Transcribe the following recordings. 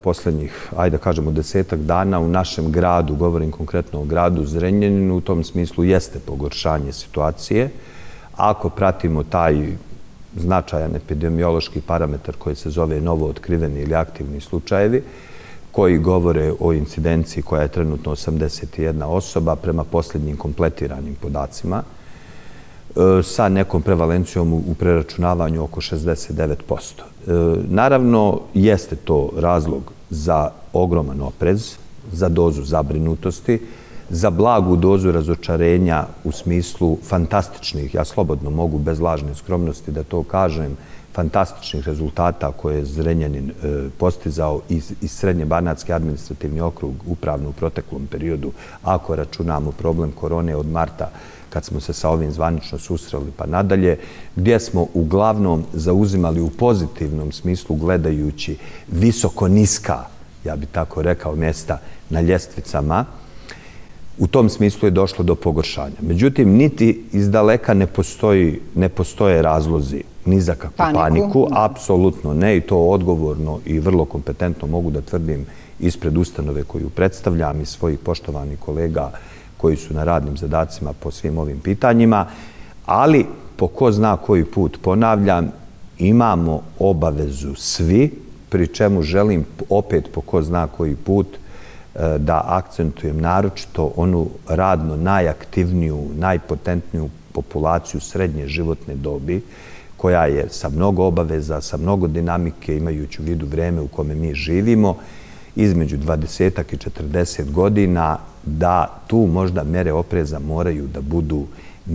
Poslednjih, ajde da kažemo, 10-ak dana u našem gradu, govorim konkretno o gradu Zrenjaninu, u tom smislu jeste pogoršanje situacije. Ako pratimo taj značajan epidemiološki parametar koji se zove novootkriveni ili aktivni slučajevi, koji govore o incidenciji koja je trenutno 81 osoba prema posljednjim kompletiranim podacima, sa nekom prevalencijom u preračunavanju oko 69%. Naravno, jeste to razlog za ogroman oprez, za dozu zabrinutosti, za blagu dozu razočarenja u smislu fantastičnih, ja slobodno mogu bez lažne skromnosti da to kažem, fantastičnih rezultata koje je Zrenjanin postizao iz Srednje-Banatski administrativni okrug upravno u proteklom periodu, ako računamo problem korone od marta, kad smo se sa ovim zvanično susreli pa nadalje, gdje smo uglavnom zauzimali u pozitivnom smislu gledajući visoko-niska, ja bih tako rekao, mjesta na ljestvicama. U tom smislu je došlo do pogoršanja. Međutim, niti izdaleka ne postoje razlozi ni za kakvu paniku. Apsolutno ne, i to odgovorno i vrlo kompetentno mogu da tvrdim ispred ustanove koju predstavljam i svojih poštovanih kolega koji su na radnim zadacima po svim ovim pitanjima, ali po ko zna koji put, ponavljam, imamo obavezu svi, pri čemu želim opet po ko zna koji put da akcentujem naročito onu radno najaktivniju, najpotentniju populaciju srednje životne dobi, koja je sa mnogo obaveza, sa mnogo dinamike, imajući u vidu vreme u kome mi živimo, između 20 i 40 godina, da tu možda mere opreza moraju da budu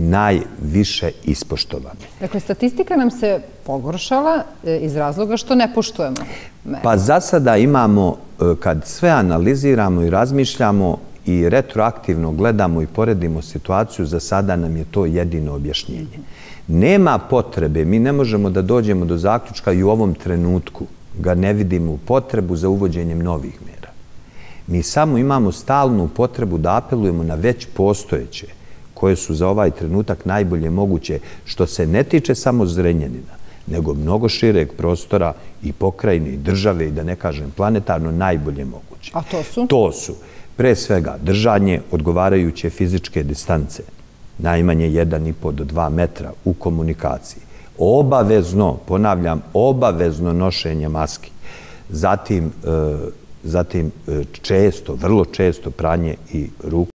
najviše ispoštovane. Dakle, statistika nam se pogoršala iz razloga što ne poštujemo mere. Pa za sada imamo, kad sve analiziramo i razmišljamo i retroaktivno gledamo i poredimo situaciju, za sada nam je to jedino objašnjenje. Nema potrebe, mi ne možemo da dođemo do zaključka i u ovom trenutku ga ne vidimo potrebu za uvođenjem novih mera. Mi samo imamo stalnu potrebu da apelujemo na već postojeće, koje su za ovaj trenutak najbolje moguće, što se ne tiče samo Zrenjanina, nego mnogo šireg prostora i pokrajine i države i da ne kažem planetarno najbolje moguće. A to su? To su, pre svega, držanje odgovarajuće fizičke distance, najmanje 1,5 do 2 metra u komunikaciji. Obavezno, ponavljam, obavezno nošenje maski. Zatim često, vrlo često pranje i ruku.